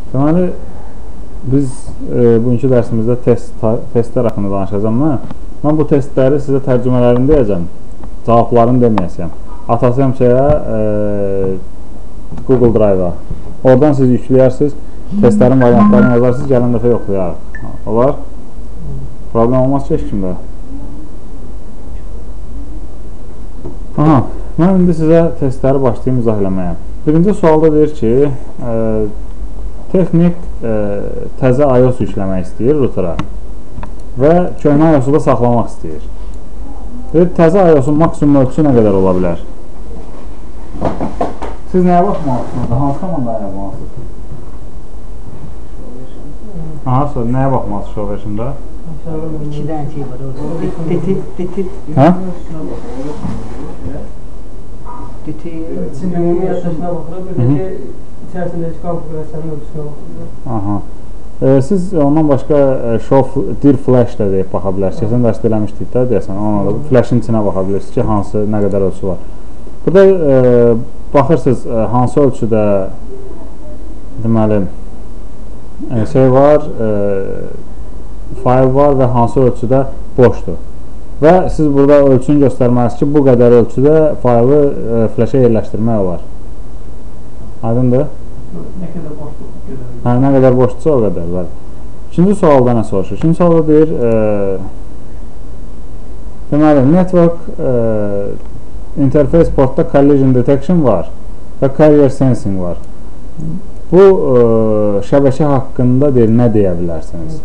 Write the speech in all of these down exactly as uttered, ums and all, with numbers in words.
Deməli, biz e, bugünkü dərsimizdə test, testlər haqqında danışacağım mən. Mən bu testləri sizə tərcümələrini deyəcəm, cavablarını deməyəcəm. Atasıyam şeyə, e, Google Drive-a. Oradan siz yükləyərsiniz, testlərin variantlarını yazarsınız, gələn dəfə yoxlayarıq. Olar? Problem olmaz ki, heç kimdə. Aha, mən indi sizə testləri başlayayım izah eləməyə. Birinci sualda deyir ki, e, texnik e, təzə iOS yükləmək istəyir router'a və köhnə iOS-u da saxlamaq istəyir. Deyir, təzə iOS-un maksimum ölçüsü nə qədər ola bilər? Siz nəyə baxmalısınız? Hansı komandaya yapmalısınız? Aha, sonra nəyə baxmalısınız show version'da? İki dənə şey var orada. Detil, detil. Hə? Detil. İçində ümumi yaddaşına baxırıq, bir də ki, içərisindəki konfigurasiyanın ölçüsünə baxırıq. Aha. E, siz ondan başqa e, show dir flash da deyib baxa bilərsiniz. Keçən dərsdə eləmişdik də deyəsən, ona da flashin içinə baxa bilirsiniz ki, hansı, nə qədər ölçüsü var. Burada e, baxırsınız, e, hansı ölçüdə deməli e, şey var, e, fayl var və hansı ölçüdə boşdur. Və siz burada ölçünü göstərməlisiniz ki, bu qədər ölçüdə faylı e, flasha yerləşdirmək olar. Aydındır? Nə qədər boşluq? Hə, nə qədər boşdursa o qədər. Bəli. İkinci sualda nə soruşur? İkinci sualda deyir, e, deməli, network e, interface portda collision detection var və carrier sensing var. Bu e, şəbəkə haqqında deyir, nə deyə bilərsiniz?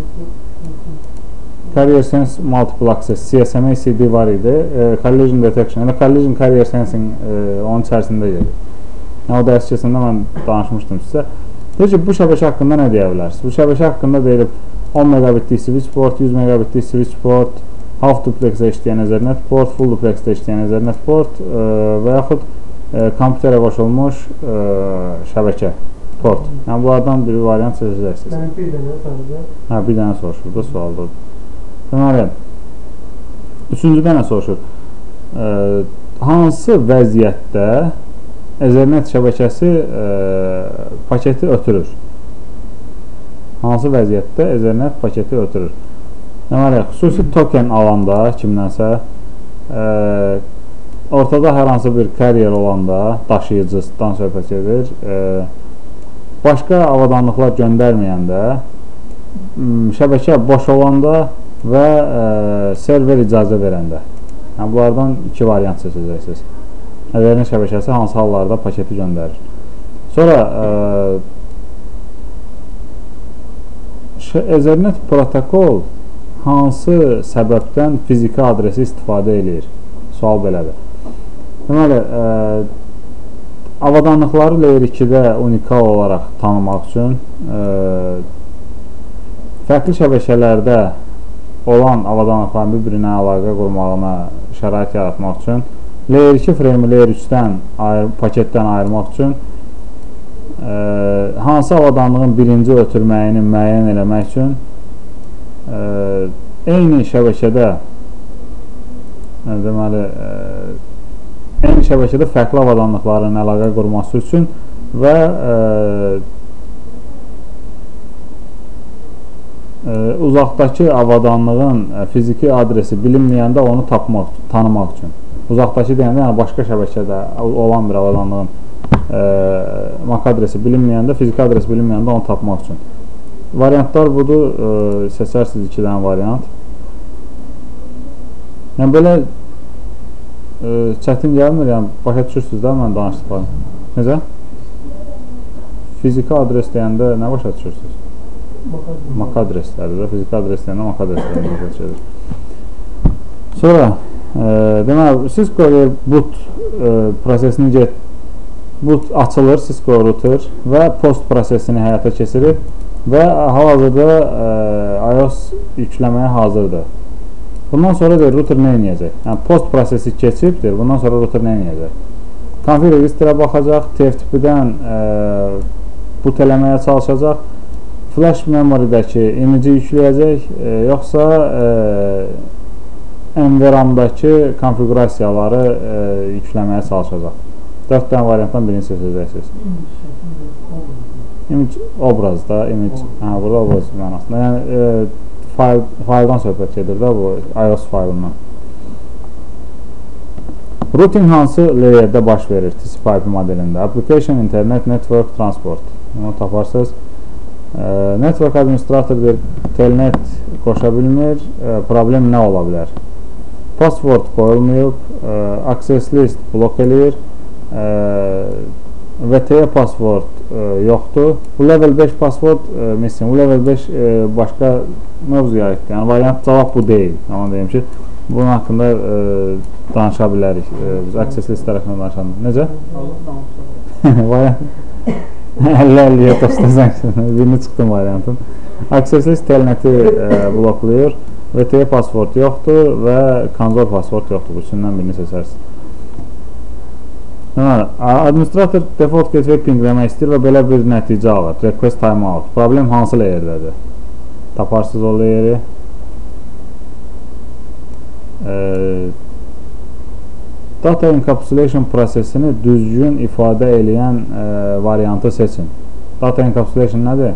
Carrier sense multiple access, C S M A C D var idi, e, collision detection, yəni collision carrier sensing e, onun içərisində gedir. Yəni, o dərs keçəndə mən danışmışdım sizə. Deyir ki, bu şəbəkə haqqında nə deyə bilərsiniz? Bu şəbəkə haqqında deyilib on megabitlik switch port, yüz megabitlik switch port, half duplex'ə işləyən Ethernet port, full duplex'də işləyən Ethernet port e, və yaxud e, kompüterə qoşulmuş e, şəbəkə port. Yəni, bunlardan bir variant seçəcəksiniz. Mənim bir dənə sadəcə. Hə, bir dənə soruşur, bu da sualdadır. Deməli, üçüncüdə nə soruşur? E, hansı vəziyyətdə Ethernet şəbəkəsi e, paketi ötürür? Hansı vəziyyətdə Ethernet paketi ötürür? Deməli, xüsusi token alanda kimdənsə, e, ortada hər hansı bir carrier olanda, daşıyıcıdan söhbət edir, e, başqa avadanlıqlar göndərməyəndə, şəbəkə boş olanda və e, server icazə verəndə. Yəni, bunlardan iki variant seçəcəksiniz. Ethernet şəbəkəsi hansı hallarda paketi göndərir. Sonra e, Ethernet protokol hansı səbəbdən fiziki adresi istifadə edir? Sual belədir. Deməli, e, avadanlıqları layer ikidə unikal olaraq tanımaq üçün e, fərqli şəbəkələrdə olan avadanlıqların bir-birinə əlaqə qurmağına şərait yaratmaq üçün layer iki frame layer üçdən ayır, paketdən ayırmaq üçün e, hansı avadanlığın birinci ötürməyini müəyyən eləmək üçün e, eyni şəbəkədə e, deməli e, eyni şəbəkədə fərqli avadanlıqların əlaqə qurması üçün və e, e, uzaqdakı avadanlığın e, fiziki adresi bilinməyəndə onu tapmaq, tanımaq üçün. Uzaqdakı deyəndə, yəni başqa şəbəkədə olan bir avadanlığın e, M A C adresi bilinməyəndə, fiziki adresi bilinməyəndə onu tapmaq üçün. Variantlar budur, e, seçərsiniz iki dənə variant. Yəni, belə e, çətin gəlmir, yəni başa düşürsünüz də mən danışdıqlarım. Necə? Fiziki adres deyəndə nə başa düşürsünüz? M A C adresləri də, fiziki adres deyəndə M A C adresləri başa düşürsünüz. Sonra, E, deməli, Cisco boot e, prosesini get, boot açılır, Cisco router və post prosesini həyata keçirir və hal-hazırda e, iOS yükləməyə hazırdır. Bundan sonra deyir, router nə edəcək? Yəni, post prosesi keçibdir, bundan sonra router nə edəcək? Konfig registrə baxacaq, T F T P-dən e, boot eləməyə çalışacaq, flash memory-dəki imici yükləyəcək, e, yoxsa e, Enveramdakı konfigurasiyaları e, yükləməyə çalışacaq. dörd dənə variantdan birini seçəcəksiniz. Image obrazda, image, hə, burada obraz mənasında. Yəni, e, fayl, fayldan söhbət gedir də bu iOS faylından. Routing hansı layerdə baş verir T C P I P modelində? Application, Internet, Network, Transport. Bunu taparsınız. E, network administrator bir telnet qoşa bilmir. E, problem nə ola bilər? Password qoyulmayıb, e, access list blok eləyir, e, V T E password e, yoxdur. Bu level beş password e, missing. Bu level beş e, başqa mövzuya aiddir. Yəni variant cavab bu deyil. Ama deyim ki, bunun haqqında e, danışa bilərik. E, biz access list tərəfindən danışalım. Necə? Variant əlli əlliyə dostazan birini çıxdım variantın. Access list telneti e, bloklayır. V T E password yoxdur və konzol password yoxdur. Bu üçündən birini seçərsiniz. Administrator default gateway pingləmək istəyir və belə bir nəticə alır. Request timeout. Problem hansı layerdədir? Taparsınız o layeri. E, data encapsulation prosesini düzgün ifadə eləyən e, variantı seçin. Data encapsulation nədir?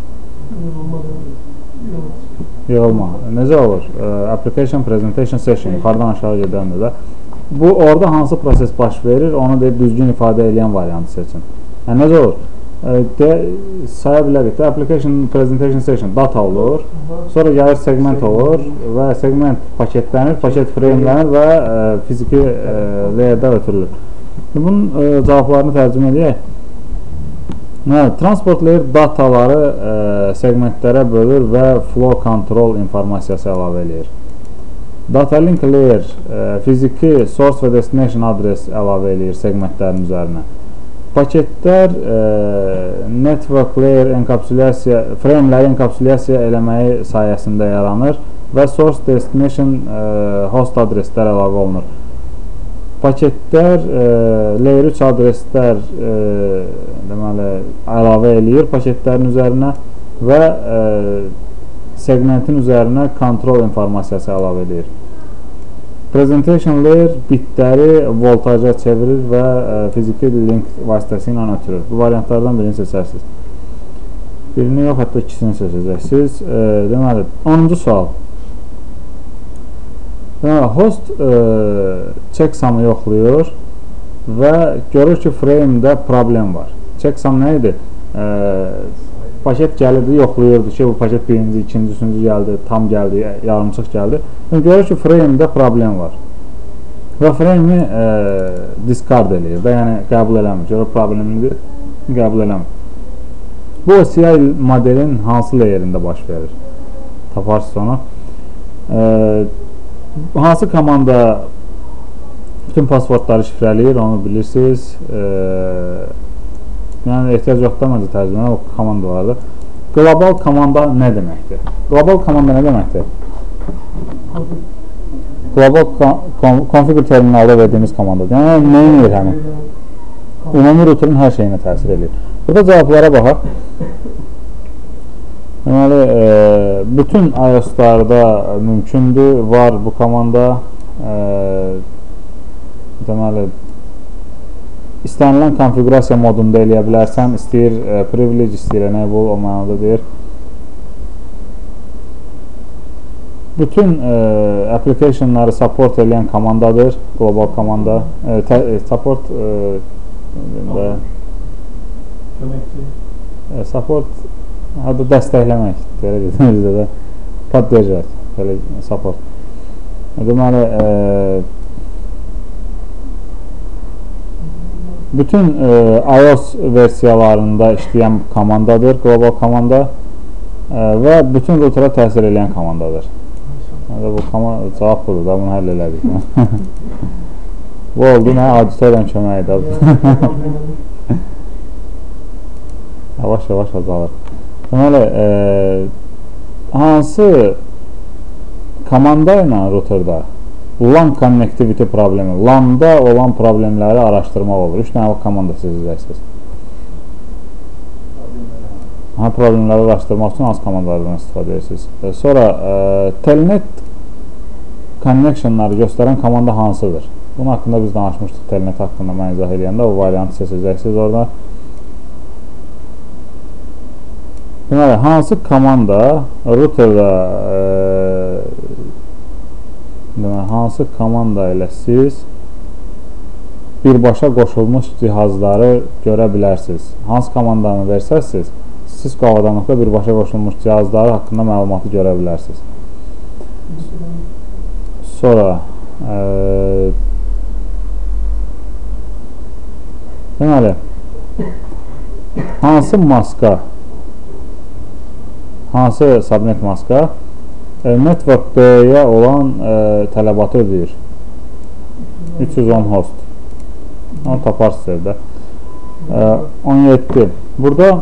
Yığılma. Necə olur? E, application, presentation, session. Yuxarıdan aşağı gedəndir də. Bu, orada hansı proses baş verir, onu deyib düzgün ifadə eləyən variantı seçin. Yəni, necə olur? E, de, saya bilərik də, application, presentation, session, data olur, sonra gəlir segment olur və segment paketlənir, paket framelənir və e, fiziki e, layerdə ötürülür. Bunun e, cavablarını tərcümə edək. Transport layer dataları e, segmentlərə bölür və flow control informasiyası əlavə eləyir. Data link layer e, fiziki source və destination adres əlavə eləyir segmentlərin üzərinə. Paketlər e, network layer enkapsulyasiya, frameləri enkapsulyasiya eləməyi sayəsində yaranır və source destination e, host adreslər əlavə olunur. Paketlər e, layer üç adreslər e, deməli, əlavə eləyir paketlərin üzərinə və e, segmentin üzərinə kontrol informasiyası əlavə edir. Presentation layer bitləri voltaja çevirir və e, fiziki link vasitəsilə ötürür. Bu variantlardan birini seçərsiniz. Birini yox, hətta ikisini seçəcəksiniz. E, deməli, onuncu sual. Deməli, host e, checksum'ı yoxlayır və görür ki, frame'də problem var. Checksum nə idi? E, paket gəlirdi, yoxlayırdı ki, bu paket birinci, ikinci, üçüncü gəldi, tam gəldi, yarımçıq gəldi. Yəni, görür ki, frame'də problem var. Və frame'i e, discard eləyir də, yəni qəbul eləmir. Görür problemini qəbul eləmir. Bu C I modelin hansı layerində baş verir? Taparsınız onu. E, hansı komanda bütün passwordları şifrələyir, onu bilirsiniz. E, Yəni, ehtiyac yoxdur, məncə tərcümə o komandalarda. Global komanda nə deməkdir? Global komanda nə deməkdir? Global configure terminalda verdiyimiz komandadır. Yəni, nə edir həmin? Ümumi routerun hər şeyinə təsir edir. Burada cavablara baxaq. Deməli, e, bütün iOS-larda mümkündür, var bu komanda. E, deməli, İstənilən konfigurasiya modunda eləyə bilərsən, istəyir e, privilege, istəyir enable, o mənada deyir. Bütün e, applicationları support eləyən komandadır, global komanda. E, te, e, support e, e, e, support hətta dəstəkləmək, belə deyir, bizdə də podдержать, belə support. Deməli, e, bütün e, iOS versiyalarında işləyən komandadır, global komanda e, və bütün routera təsir edən komandadır. Yəni, bu komanda cavab budur da, bunu həll elədik. Bu oldu, nə? Auditoriyanın köməyidir. Yavaş-yavaş azalır. Deməli, e, hansı komanda ilə routerda LAN connectivity problemi, LAN-da olan problemləri araşdırmaq olur. Üç dənə komanda seçəcəksiniz. Ha, problemləri araşdırmaq üçün az komandalardan istifadə edirsiniz. E, sonra e, telnet connectionları göstərən komanda hansıdır? Bunun haqqında biz danışmışdıq, telnet haqqında mən izah edəndə o variantı seçəcəksiniz orada. Deməli, hansı komanda routerda e, deməli, hansı komanda ilə siz birbaşa qoşulmuş cihazları görə bilərsiniz? Hansı komandanı versəksiniz, Cisco avadanlıqda birbaşa qoşulmuş cihazları haqqında məlumatı görə bilərsiniz. Sonra e, deməli, hansı maska, hansı subnet maska e, Network B-yə olan e, tələbatı ödəyir? üç yüz on host. Onu taparsınız evdə. E, on yeddi. Burada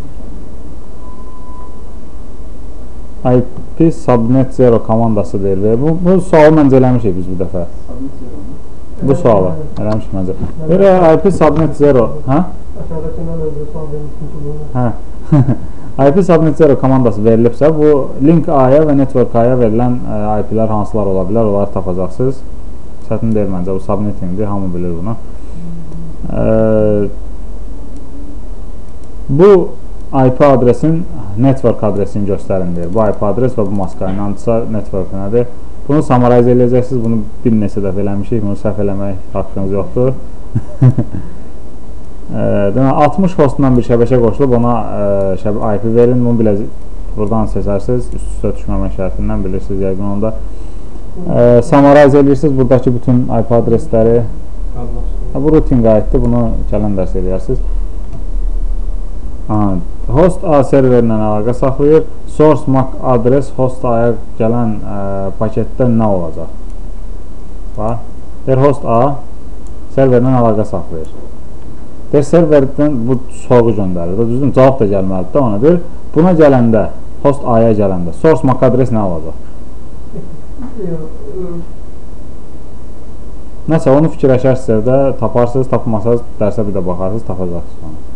I P Subnet Zero komandası deyir və bu, bu sualı məncə eləmişik biz bir dəfə. Bu sualı eləmişik məncə. Belə I P Subnet Zero, hə? Aşağıdakindən öncə sual vermişdim ki, bunu. Hə. I P Subnet Zero komandası verilibsə, bu link A-ya və network A-ya verilən I P-lər hansılar ola bilər, onları tapacaqsınız. Çətin deyil məncə, bu subnettingdir, hamı bilir bunu. Ee, bu I P adresin network adresini göstərin deyir. Bu I P adres və bu maskanın antısa network nədir? Bunu summarize eləyəcəksiniz. Bunu bir neçə dəfə eləmişik. Bunu səhv eləmək haqqınız yoxdur. Demək, altmış hostdan bir şəbəkə qoşulub ona e, I P verin. Bunu biləcək. Buradan seçərsiniz. Üst-üstə düşməmək şərtindən bilirsiniz yəqin onda. E, summarize eləyirsiniz. Buradakı bütün I P adresləri. Bu routing aiddir. Bunu gələn dərs eləyərsiniz. Aha, host A serverinlə əlaqə saxlayır. Source M A C adres host A-ya gələn ə, paketdə nə olacaq? Bax, der host A serverlə əlaqə saxlayır. Der serverdən bu sorğu göndərir. Düzdür, cavab da gəlməlidir ona deyir. Buna gələndə, host A-ya gələndə source M A C adres nə olacaq? Nəsə, onu fikirləşərsiniz evdə, taparsınız, tapmasanız dərsə bir də baxarsınız, tapacaqsınız onu.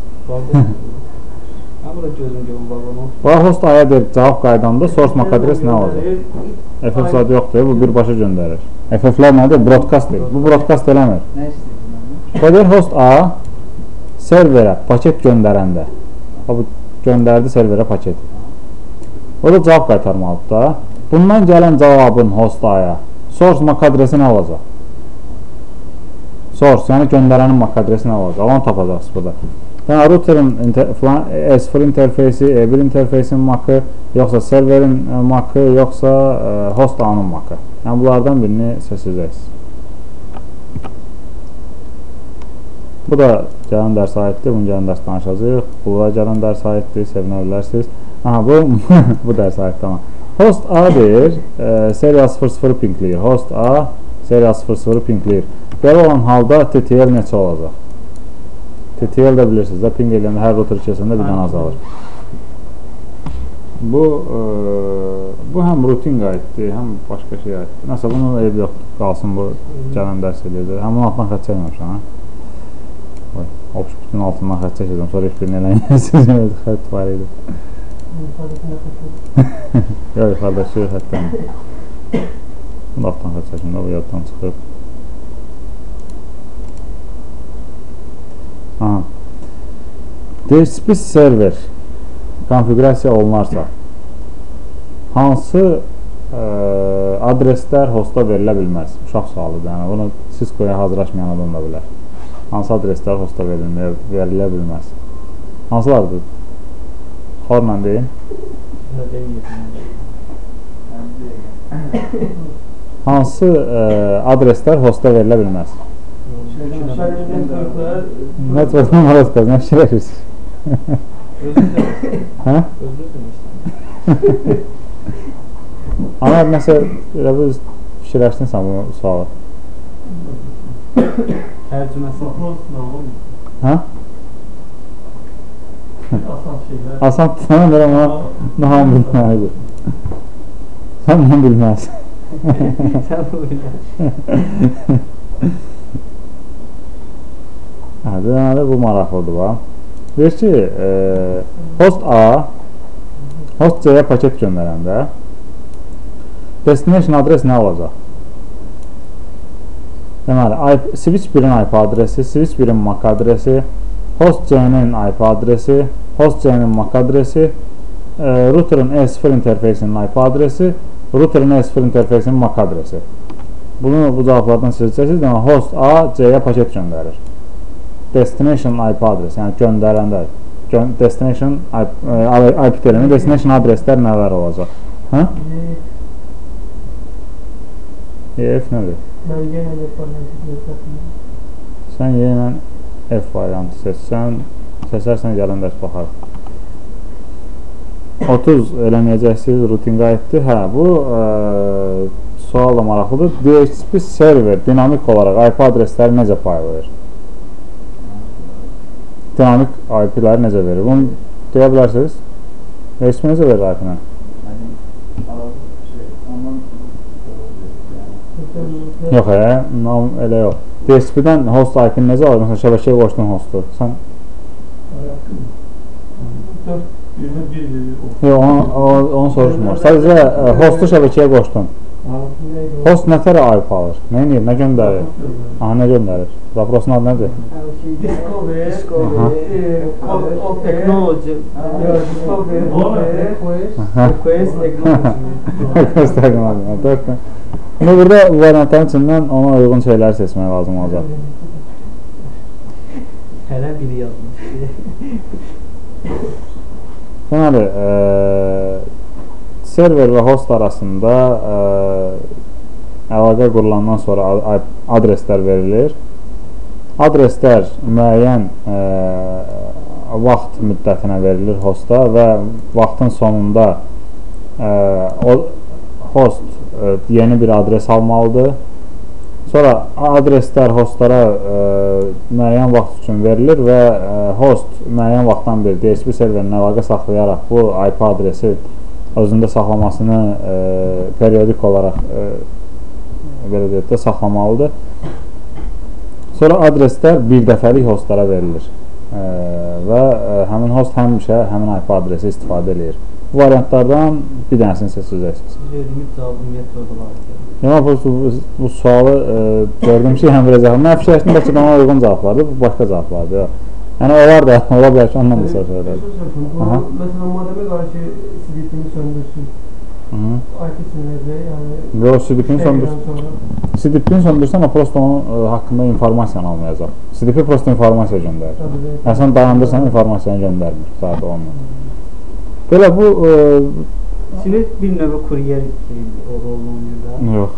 Burada gözüm görüm bağlamaq. Bax, host A-ya deyir, cavab qaydanda source M A C adres nə olacaq? F F zadı yoxdur, bu birbaşa göndərir. F F-lər nədir? Broadcast deyil. Bu broadcast eləmir. Nə istəyir? Qoyur, host A serverə paket göndərəndə, bu göndərdi serverə paketi. O da cavab qaytarmalıdır da. Bundan gələn cavabın host A-ya source M A C adresi nə olacaq? Source, yəni göndərənin M A C adresi nə olacaq? Onu tapacaqsınız burada. Yəni, routerin S sıfır interfeysi, E bir interfeysin M A C-ı, yoxsa serverin M A C-ı, yoxsa host A-nın M A C-ı. Yəni, bunlardan birini seçəcəksiniz. Bu da gələn dərs aiddir, bunu gələn dərs danışacaq. Bu da gələn dərs aiddir, sevinə bilərsiniz. Aha, bu, bu dərs aiddir ama. Host A deyir, e, serial sıfır sıfır pinkləyir. Host A serial sıfır sıfır pinkləyir. Belə olan halda T T L neçə olacaq? T T L də bilirsiniz də, ping eləyəndə hər router içərisində bir dənə azalır. Bu, e, bu həm routing aiddir, həm başqa şey aiddir. Nəsə, bunun eybi yoxdur, qalsın bu gələn dərs eləyəcək. Həm bunun altından xət çəkməmişəm, hə? Ox, bütün altından xət çəkəcəm, sonra heç birini eləyəsiniz, xət var idi. Yox, yuxarıdakı xətdən. Bunu da altından xət çəkim də, bu yaddan çıxıb. Aha. D H C P server konfigurasiya olunarsa hansı e, adreslər hosta verilə bilməz? Uşaq sualıdır, yəni bunu Cisco-ya hazırlaşmayan adam da bilər. Hansı adreslər hosta verilə, verilə bilməz? Hansılardır? Xorla deyin. Hansı e, adreslər hosta verilə bilməz? Network numarası qaz, nə fikirləşirsiniz? Hə? Ama nəsə elə bir fikirləşdinsən bu sualı? Tərcüməsi. Hə? Asan şeylər. Asan tutmanıdır ama naham bilməlidir. Sən bunu bilməzsin. Sən bunu bilməzsin. Deməli, bu maraqlıdır var. Deyir ki, e, host A host C-yə paket göndərəndə destination adres nə olacaq? Deməli, switch birin I P adresi, switch birin M A C adresi, host C-nin I P adresi, host C-nin M A C adresi, e, router'ın E sıfır interfeysinin I P adresi, router'ın E sıfır interfeysinin M A C adresi. Bunu bu cavablardan seçəcəksiniz. Demək, host A C-yə paket göndərir. Destination I P adresi, yəni göndərəndə gö destination I P telini, destination adreslər nələr olacaq? Hə? E F nədir? Mən yenə də falan Sən yenə F variantı seçsən, seçərsən gələn dərs baxar. otuz eləməyəcəksiniz, rutin qayıtdı. Hə, bu ə, sual da maraqlıdır. D H C P server dinamik olaraq I P adresləri necə paylayır? Dinamik I P-ləri necə verir? Bunu deyə bilərsiniz? D H C P necə verir I P-lə? Yox, hə, elə yox. D H C P-dən host I P-ni necə alır? Məsələn, şəbəkəyə qoşdun hostu. Sən yox, onu, onu soruşmur. Sadəcə hostu şəbəkəyə qoşdun. Host nə tərə I P alır? Nə edir? Nə göndərir? Aha, nə göndərir? Zaprosun adı nədir? Discovery, technology, discovery, request, Request technology. Şimdi burada bu variantların içindən ona uyğun şeyləri seçmək lazım olacaq. Hələ biri yazmış. Deməli, e, server və host arasında e, əlaqə qurulandan sonra adreslər verilir. Adreslər müəyyən e, vaxt müddətinə verilir hosta və vaxtın sonunda e, o, host e, yeni bir adres almalıdır. Sonra adreslər hostlara e, müəyyən vaxt üçün verilir və e, host müəyyən vaxtdan bir D H C P serverinin əlaqə saxlayaraq bu I P adresi özündə saxlamasını e, periodik olaraq e, belə deyək də saxlamalıdır. Sonra adreslər bir dəfəlik hostlara verilir e, və e, həmin host həmişə həmin I P adresi istifadə edir. Bu variantlardan bir dənəsini seçəcəksiniz. Ümid cavabı ümumiyyətlə orada Yəni, bu, bu sualı e, gördüm ki, yəni biləcəm. Mən fikirləşdim, bəlkə də ona uyğun cavablardır, bu başqa cavablardır. Yəni, onlar da, ola bilər ki, ondan da soru söylər. Məsələn, modemə qarşı C D P-ni söndürsün. I P sinirəcək, yəni... Yox, C D P-ni söndürsün. C D P-ni söndürsən, o prosto onun e, haqqında informasiyanı almayacaq. C D P prosto informasiya göndərir. Yəni, sən dayandırsan, informasiyanı göndərmir, saat olmur. Belə bu... E, Sinir bir növə kuryer rolunu oynayır da. Yox.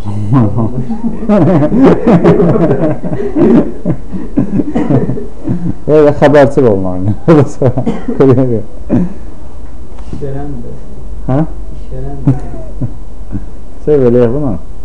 Böyle xəbərçi rolunu oynayır. Kuryer. İşverəndir. Hə? İşverəndir. Sev eləyək bunu.